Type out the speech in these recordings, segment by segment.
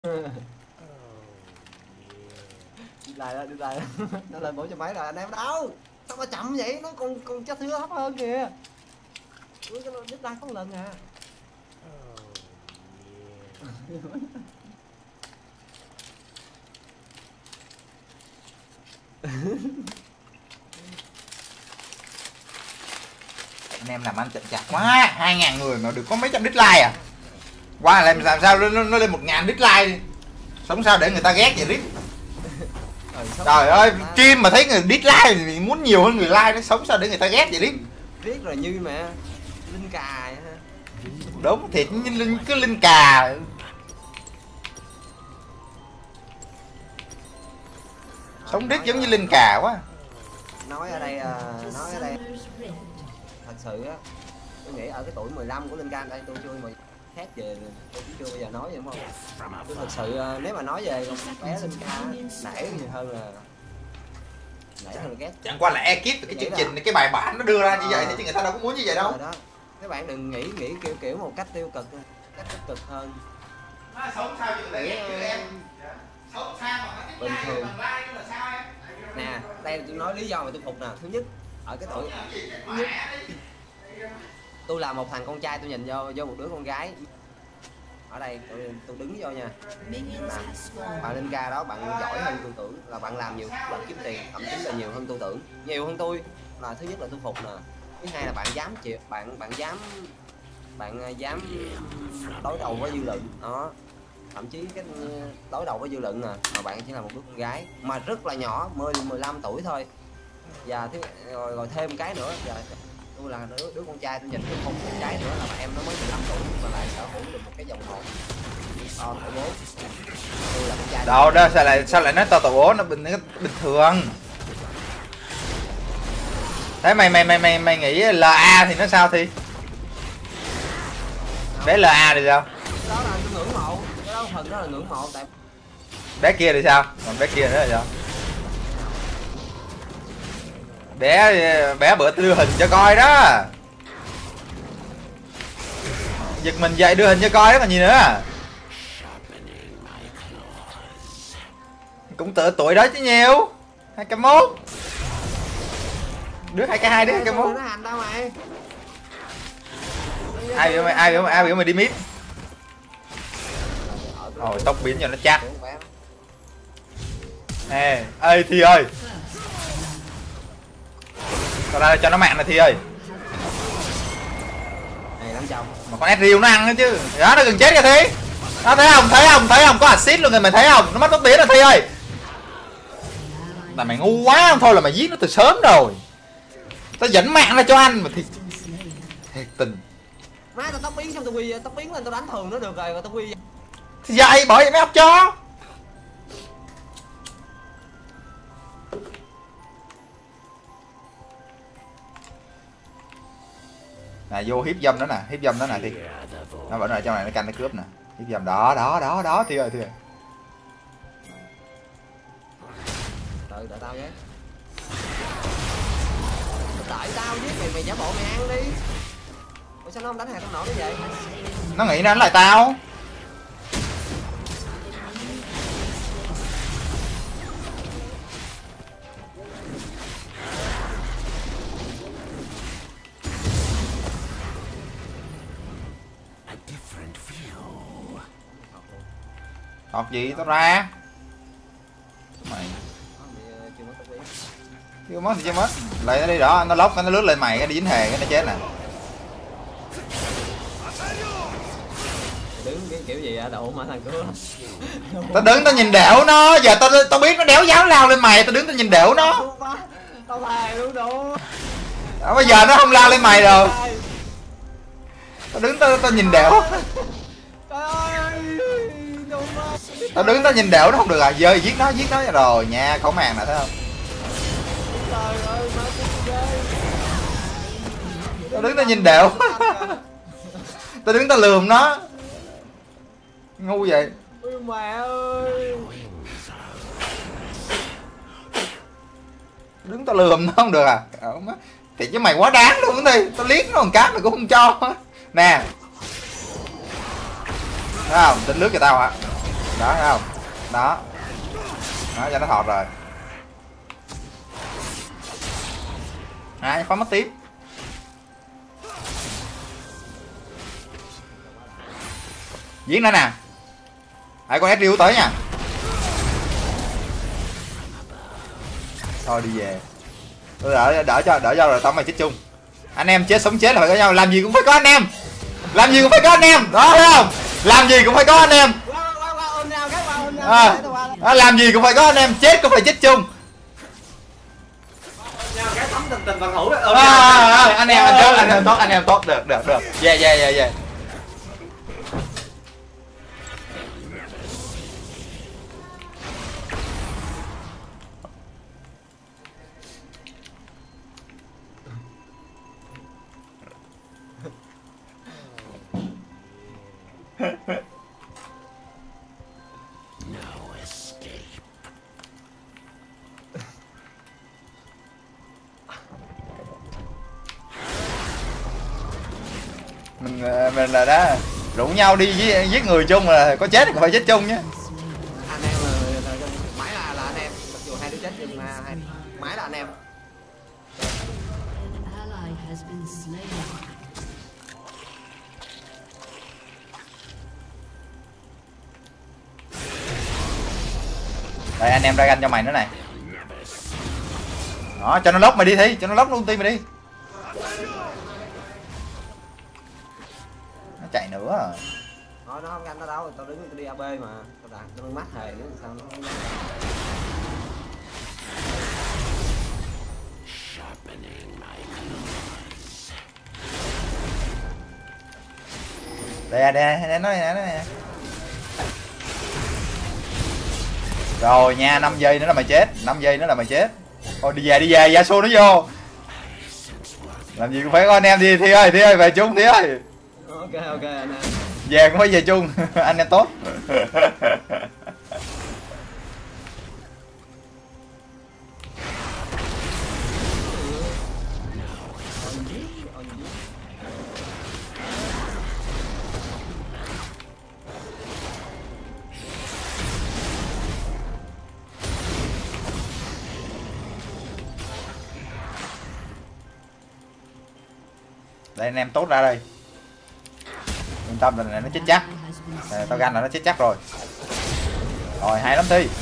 Đi lại đó, đi lại đó. Nó lên 400 mấy rồi, anh em đâu? Sao mà chậm vậy? Nó còn chất thứ thấp hơn kìa. Ui, cái đứt đai có một lần à. Anh em làm ăn chậm chạp quá, 2.000 người mà được có mấy trăm dislike à. Qua làm sao nó lên 1.000 dislike đi. Sống sao để người ta ghét vậy Rip. Trời ơi, stream mà thấy người dislike thì muốn nhiều hơn người like, nó sống sao để người ta ghét vậy Rip. Riết rồi như mẹ linh cà vậy ha. Đúng thiệt như cứ linh cà. Sống riết giống như linh cà quá. Nói ở đây thật sự á, tôi nghĩ ở cái tuổi 15 của Linh Cam đây tôi chưa mà khác về, tôi cũng chưa bao giờ nói vậy đúng không? Tôi thật sự nếu mà nói về con bé Linh Ca nể nhiều hơn là ghét. Chẳng qua là ekip cái chương trình cái bài bản nó đưa ra như vậy chứ người ta đâu có muốn như vậy đâu. Đó. Các bạn đừng nghĩ kiểu một cách tiêu cực, cách tích cực hơn. Sống sao chứ người ta ghét chứ em. Sống sao mà bình thường là sao em? Nè, đây tôi nói lý do mà tôi phục nè. Thứ nhất, ở cái tuổi nhất, tôi là một thằng con trai, tôi nhìn vô một đứa con gái ở đây, tôi đứng vô nha. Bạn Linh Ca đó, bạn giỏi hơn tôi tưởng, là bạn làm nhiều, bạn kiếm tiền thậm chí là nhiều hơn tôi tưởng, nhiều hơn tôi. Là thứ nhất là tôi phục nè. Thứ hai là bạn dám chịu, bạn dám đối đầu với dư luận đó. Thậm chí cái đối đầu với dư luận mà bạn chỉ là một đứa con gái mà rất là nhỏ, mới 15 tuổi thôi. Và rồi thêm cái nữa, giờ tôi là đứa con trai, tôi nhìn cái không con trái nữa là em nó mới 15 tuổi mà lại sở hữu được một cái dòng hồn to tổ bố. Tôi là con trai đâu đó sao lại nói to tổ bố, nó bình thường. Thế mày nghĩ LA thì nó sao thì? Bé LA thì sao? đó là tôi ngưỡng mộ, cái đó phần đó là ngưỡng mộ. Tại bé kia thì sao? Còn bé kia nữa là sao? Bé bữa tôi đưa hình cho coi đó, giật mình dậy đưa hình cho coi đó còn gì nữa. Cũng tự tuổi đó chứ nhiều, 2k1 đứa 2k2 đứa 2k1. nó hành đâu mày. Ai biểu mày đi mid. Rồi tóc biến cho nó chắc. Ê Thi ơi, tao ra cho nó mạng này Thi ơi. Này lắm chồng. Mà con Ezreal nó ăn nữa chứ. Đó nó gần chết kìa Thi. Đó thấy không có assist luôn rồi, mày thấy không? Nó mất tốc biến rồi Thi ơi. Là mày ngu quá không thôi là mày giết nó từ sớm rồi. Tao dẫn mạng ra cho anh mà thì thiệt tình. Má tao tóc biến xong tao quy tóc biến lên tao đánh thường nó được rồi, tao quy. Thì vậy bởi vậy mới ốc cho. Nè vô hiếp dâm đó nè, hiếp dâm đó nè Thi. Nó vẫn ở trong này nó canh nó cướp nè. Hiếp dâm đó Thi ơi. Đợi tao với. Đợi tao với mày giả bộ mày ăn đi. Ủa sao nó không đánh hàng con nổ nó vậy? Nó nghĩ nó đánh lại tao. Học gì tao ra. Mày chưa mất thì chưa mất. Lại nó đi đó, nó lóc nó lướt lên mày, nó đi dính hề cái nó chết nè. Đứng cái kiểu gì đậu mà thằng cửa. Tao đứng tao nhìn đẻo nó, giờ tao biết nó đéo dám lao lên mày, tao đứng tao nhìn đẻo nó. Tao thề luôn đủ. Bây giờ nó không lao lên mày rồi. Tao đứng tao nhìn đẻo. Tao đứng tao nhìn đẻo nó không được à, giờ giết nó rồi nha, khẩu màng nè thấy không? Tao đứng tao nhìn đẻo. Tao đứng tao lườm nó. Ngu vậy. Ôi mẹ ơi. Đứng tao lườm nó không được à? Thì chứ mày quá đáng luôn đi, tao liếc nó một cái mày cũng không cho. Nè. Thấy không? Tính lướt cho tao hả? Đó thấy không? Đó cho nó thọt rồi. Phá mất tiếp. Giết nó nè. Con Ezreal tới nha. Thôi đi về. Tôi đỡ cho rồi tao mày chết chung. Anh em chết sống chết là phải có nhau, làm gì cũng phải có anh em. Làm gì cũng phải có anh em, đó thấy không? Làm gì cũng phải có anh em. Làm gì cũng phải có anh em, chết cũng phải chết chung. Anh em tốt, được. Yeah. Mình là đó rủ nhau đi giết người chung, là có chết thì cũng phải chết chung nhé. Anh em là mãi là anh em, mặc dù hai đứa chết nhưng mà mãi là anh em. Đây anh em ra ganh cho mày nữa này. Đó, cho nó lốc mày đi Thi, cho nó lốc ulti mày đi. Nó chạy nữa rồi. Thôi nó không ganh nó đâu, tao đứng tao đi AB mà. Tao mắt hề nữa sao nó không. Đây nói nè. Rồi nha, 5 giây nữa là mày chết, 5 giây nữa là mày chết. Thôi đi về, Yasuo nó vô. Làm gì cũng phải có anh em đi Thi ơi, về chung Thi ơi. Ok anh em. Về cũng phải về chung, anh em tốt. Đây anh em tốt ra đây. Yên tâm là nó chết chắc. Tao ganh là nó chết chắc rồi. Rồi hay lắm Thi.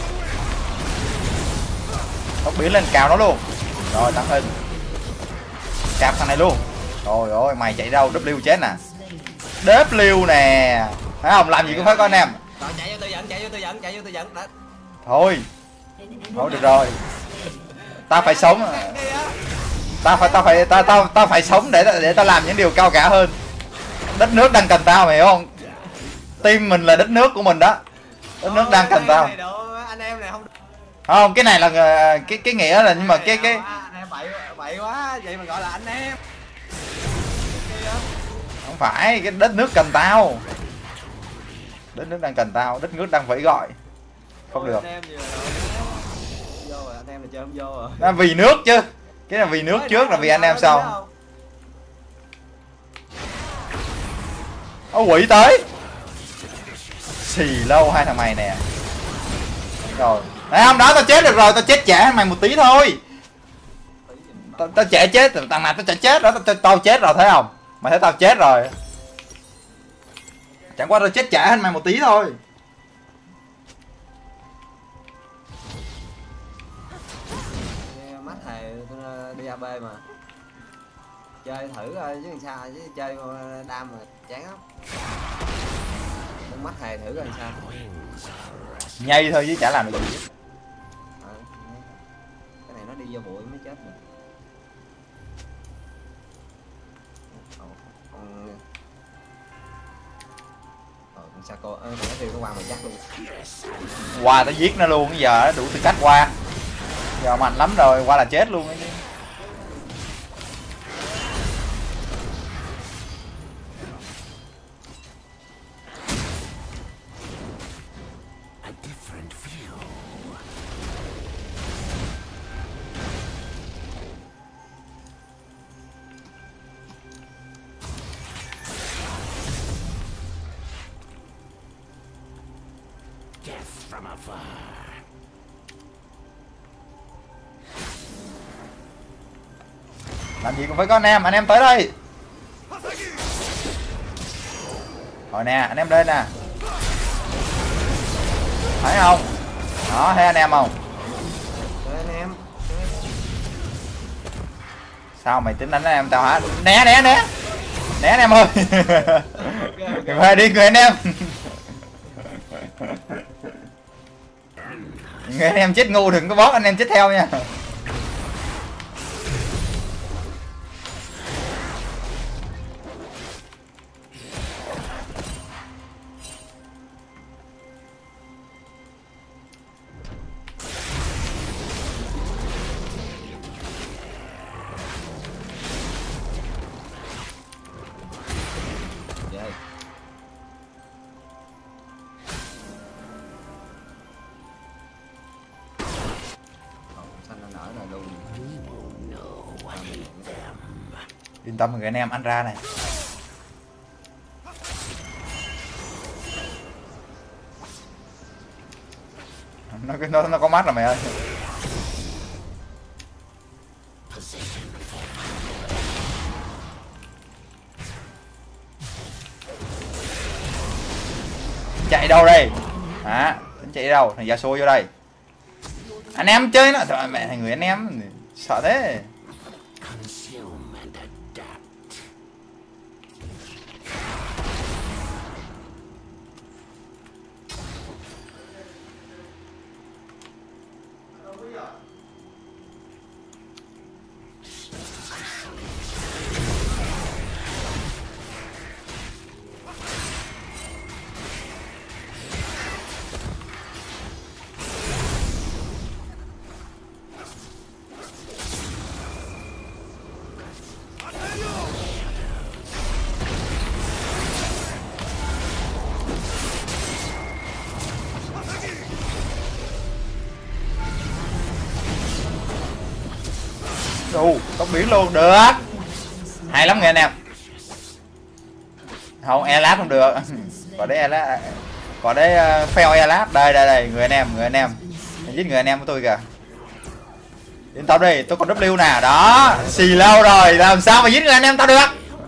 Tốc biến lên cào nó luôn. Rồi tăng hình. Cạp thằng này luôn. Trời ơi mày chạy đâu, W chết nè. W nè. Thấy không, làm gì cũng phải có anh em. Rồi chạy vô tư dẫn đó. Thôi được rồi. Tao phải sống. Tao phải sống để tao làm những điều cao cả hơn. Đất nước đang cần tao, mày hiểu không? Team mình là đất nước của mình đó. Đất nước đang cần tao. Anh em này không, cái này là cái nghĩa là, nhưng mà cái anh em bậy quá, vậy mà gọi là anh em. Không phải, cái đất nước cần tao. Đất nước đang cần tao, đất nước đang vẫy gọi. Không được. Anh em vô rồi, anh em là chơi không vô rồi. Nó vì nước chứ. Cái là vì nước trước, là vì anh em sau. Ô quỷ tới. Xì lâu hai thằng mày nè. Rồi. Đấy không, đó tao chết được rồi, tao chết trả mày một tí thôi. Tao chạy chết, thằng này tao chạy chết đó, tao chết rồi thấy không? Mày thấy tao chết rồi. Chẳng qua tao chết trả hơn mày một tí thôi. Mắt thề đi AB mà. Chơi thử coi chứ làm sao, chứ chơi đam mà chán lắm. Mắt thề thử coi làm sao. Nhây thôi chứ chả làm được gì. Cái này nó đi vô bụi mới chết được. Con Sako nó tiêu nó qua mà chắc luôn. Qua tao giết nó luôn, bây giờ đủ tư cách qua. Giờ mạnh lắm rồi, qua là chết luôn ấy chứ. Làm gì cũng phải có anh em tới đây. Rồi nè, anh em lên nè. Thấy không? Đó, thấy anh em không? Anh em. Sao mày tính đánh anh em tao hả? Né anh em ơi. Về đi người anh em. Người anh em chết ngu đừng có bóp anh em chết theo nha. Yên tâm người anh em ăn ra này. Nó có mắt rồi mày ơi. Chạy đâu đây hả? Chạy đâu thằng Yasuo vô đây. Anh em chơi nó trời mẹ thằng người anh em sợ thế. Tốc biến luôn được. Hay lắm người anh em. Không Elat không được. Có đấy Elat. Có đấy fail Elat. Đây người anh em. Giết người anh em của tôi kìa. Yên tâm đi, tôi còn W nè. Đó, xì lâu rồi, làm sao mà giết người anh em tao được.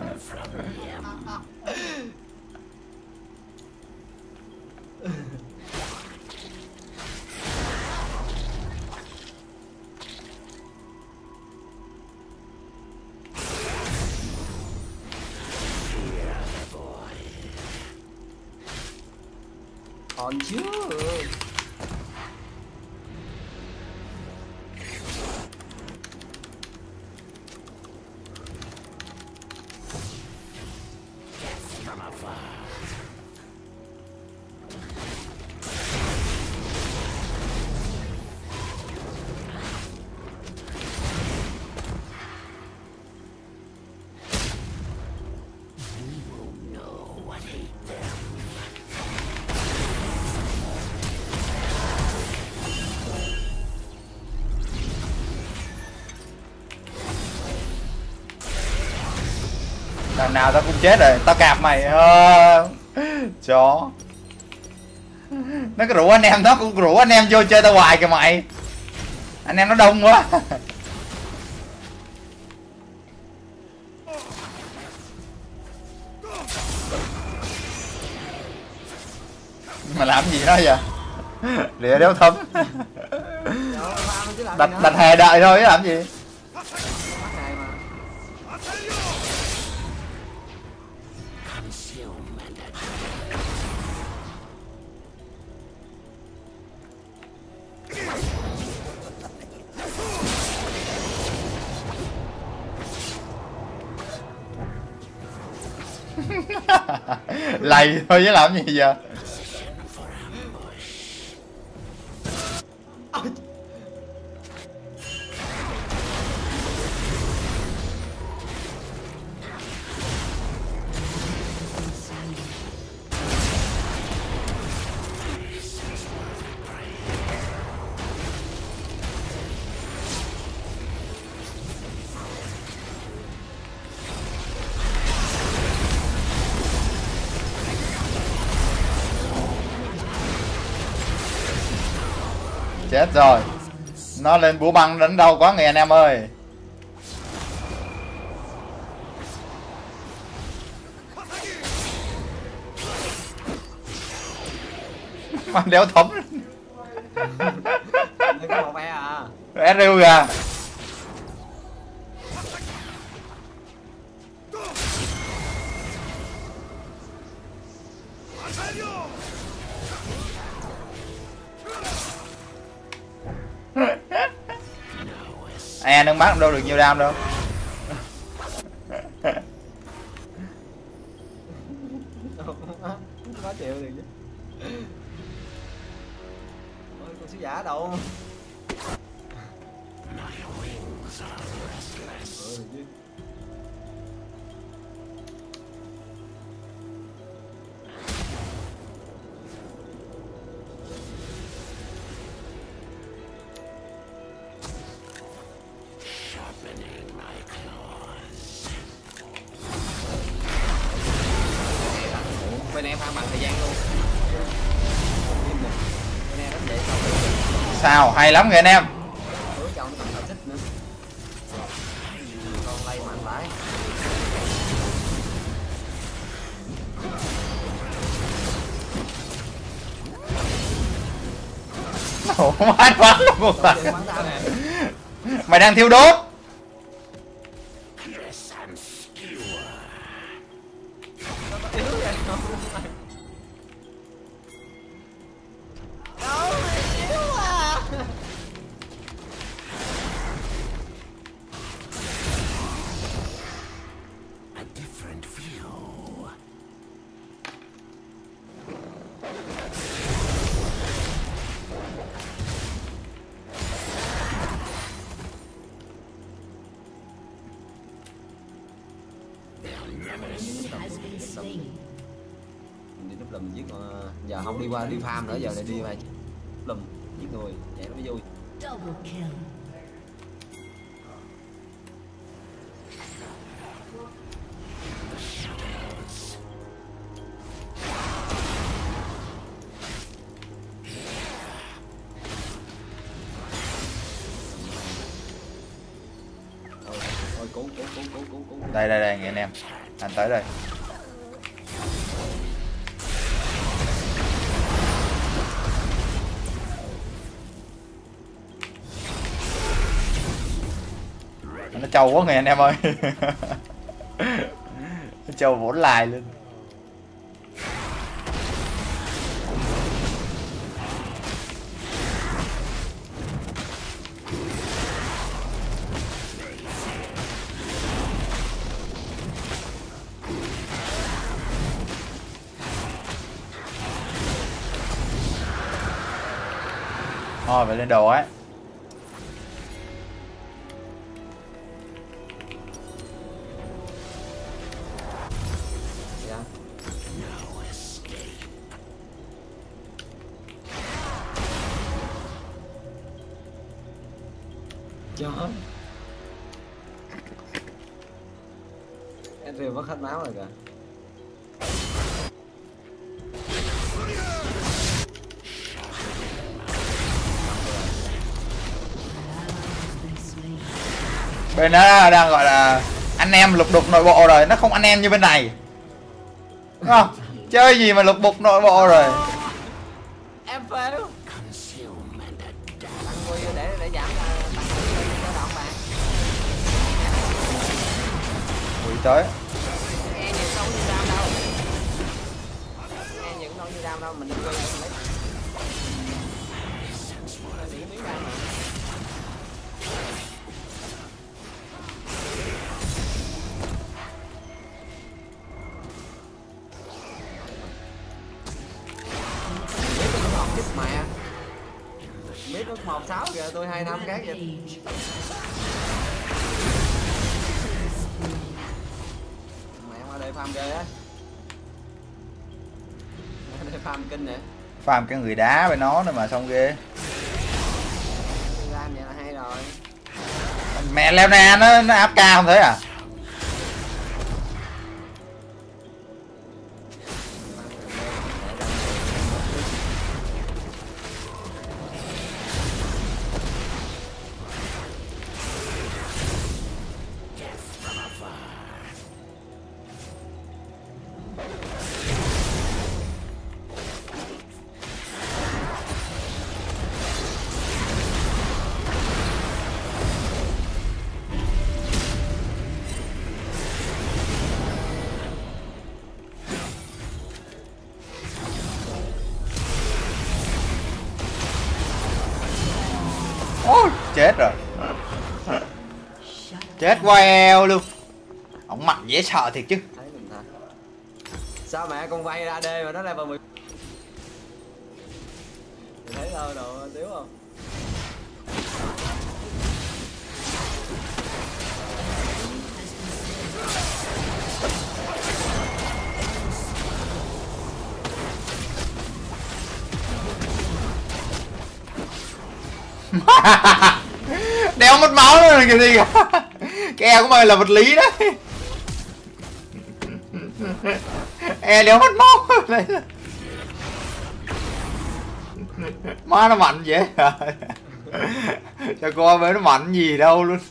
Còn chứ. Đằng nào tao cũng chết rồi, tao cạp mày. Chó. Nó cứ rủ anh em, nó cũng rủ anh em vô chơi tao hoài kìa mày. Anh em nó đông quá. Mà làm gì đó vậy? Lìa đéo thấm. Đặt hè đợi thôi chứ làm gì. Lầy thôi chứ làm gì giờ. Chết rồi. Nó lên búa băng đánh đau quá người anh em ơi. Mà đéo thấm. Nó có một e à. Rêu kìa. À nâng mắt đâu được nhiều đam đâu. Có chịu được chứ. Ôi con sứ giả đâu. Bên em pha bằng thời gian luôn. Bên em rất dễ xong. Sao hay lắm người anh em. Đối chồng nó còn thích nữa. Con lay mạnh vãi. Ủa mát quá luôn rồi. Mày đang thiêu đốt. Đi núp lùm giết giờ không đi qua đi farm nữa, giờ này đi mà lùm giết người vậy nó mới vui. Double kill. Ôi cứu. Đây nghe anh em. Anh tới đây. Nó trâu quá người anh em ơi. Nó trâu vỗ lại luôn. Thôi phải lên đồ ấy. Dạ. Chết. Em rìu mất hết máu rồi kìa. Bên đó đang gọi là anh em lục đục nội bộ rồi, nó không anh em như bên này. Đúng không? Chơi gì mà lục đục nội bộ rồi. Em phê luôn. Tăng quy để giảm tăng cái đoạn bạn. Ui tới. Nghe nhiều đâu như đam đâu. Nghe những đâu như đam đâu, mình đi quay lấy. Điểm miếng đam mà. Mẹ biết nó 1-6 kìa, tôi 2-5 khác vậy. Mẹ qua đây farm ghê á. Đây farm kinh nè. Farm cái người đá với nó nữa mà xong ghê. Làm vậy là hay rồi. Mẹ leo nè, nó áp ca không thế à? Ôi, chết rồi. Chết queo luôn. Ông mặt dễ sợ thiệt chứ. Thấy mình hả? Sao mẹ con vay ra đê mà nó level 10. Mày thấy đâu đồ thiếu không? Đeo mất máu nữa kìa gì cả. Cái eo của mày là vật lý đấy. E đeo mất máu. Má nó mạnh dễ. Cho coi với nó mạnh gì đâu luôn.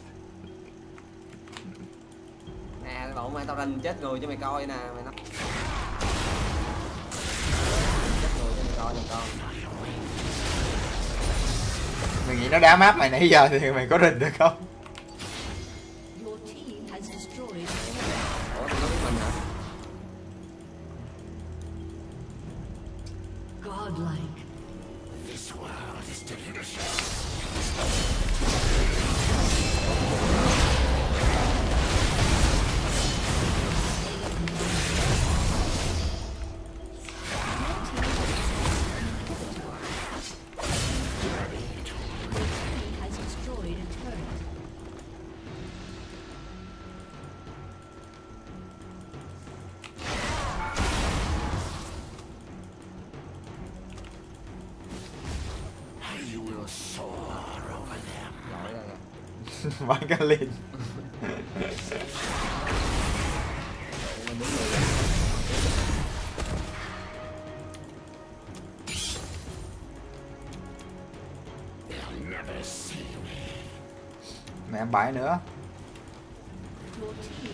Nè bọn mày tao rành chết người cho mày coi nè mày nói. Chết người cho mày coi nè con. Mày nghĩ nó đá map mày nãy giờ thì mày có rình được không? Ủa tụi nó biết mình hả? Godlike. Has destroyed a turret. Giỏi ra kìa. Vãi cái liền. Mình đúng người. Mẹ bãi nữa. Your team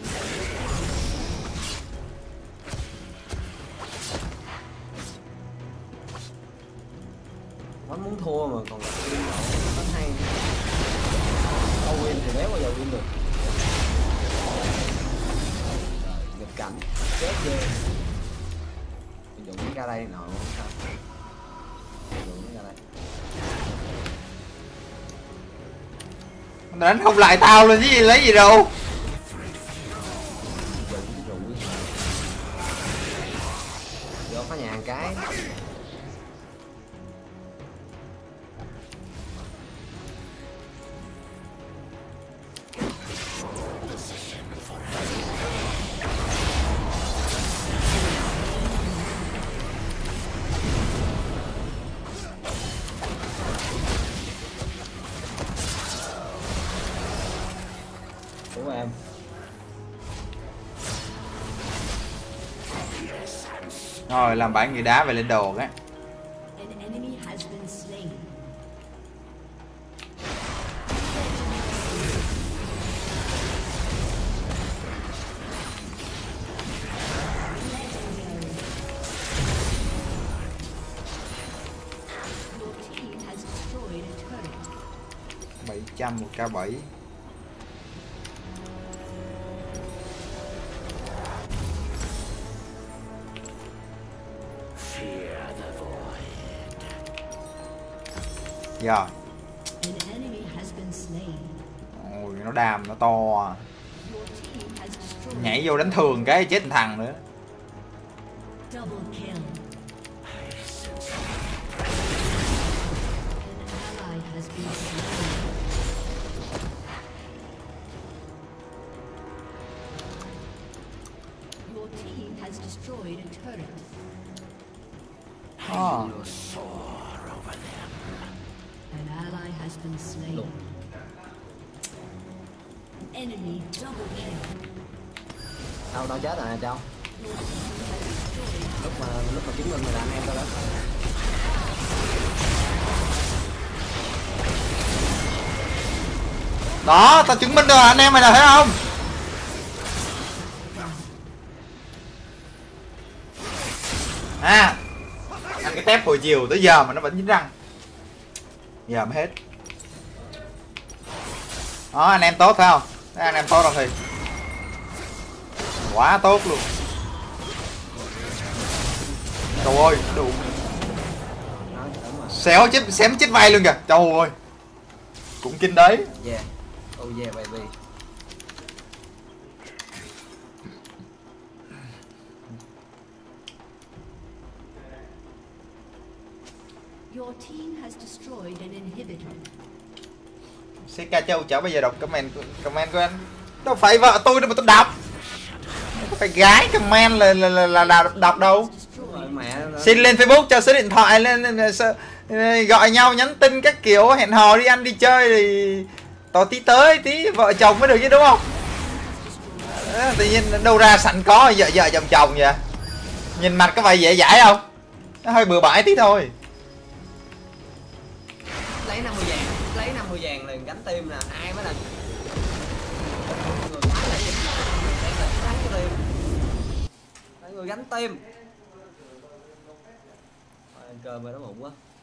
Nó muốn thua mà còn win nó hay. Không win thì đéo bao giờ win được. Trời, nghịch cảnh chết ghê. Dùng cái ra đây nọ không sao. Dùng cái ra đây. Đánh không lại tao luôn chứ gì lấy gì đâu. Dùng cái rủi. Vô phá nhà một cái. Của em. Rồi làm bãi người đá về lên đồ cái. an enemy has been slain. Your team has destroyed a turret. 700 một k7. Rồi. An enemy has been slain. Ôi nó đam nó to. Your team has destroyed. Nhảy vô đánh thường cái chết thằng nữa. Double kill. An ally has been slain. Your team has destroyed a turret. À. An ally has been slain. Lục. Enemy double kill. Đâu chết rồi nè Châu. Lúc mà chứng minh mày là anh em tao đó. Đó, tao chứng minh rồi anh em mày là thấy không? À, ăn cái tép hồi chiều tới giờ mà nó vẫn dính răng. Giờ mới hết. Đó, anh em tốt phải không? Thấy anh em tốt không thì quá tốt luôn. Trời ơi, đủ. Đó, đúng rồi. Xéo chết, xém chết vay luôn kìa. Trời ơi. Cũng kinh đấy. Yeah. Oh yeah baby. Your team has destroyed an inhibitor. CK Châu chả bao giờ đọc comment của anh. Đâu phải vợ tôi đâu mà tôi đọc. Có phải gái comment là đọc đâu. Rồi mẹ nó... Xin lên Facebook cho số điện thoại lên, gọi nhau nhắn tin các kiểu, hẹn hò đi ăn đi chơi thì tỏ tí tới tí vợ chồng mới được chứ đúng không? Tự nhiên đâu ra sẵn có vợ chồng vậy. Nhìn mặt có phải dễ dãi không? Nó hơi bừa bãi tí thôi. Lấy 50 vàng liền gánh tim nè, ai mới là người gánh tim. Ăn cơm rồi nó bụng quá.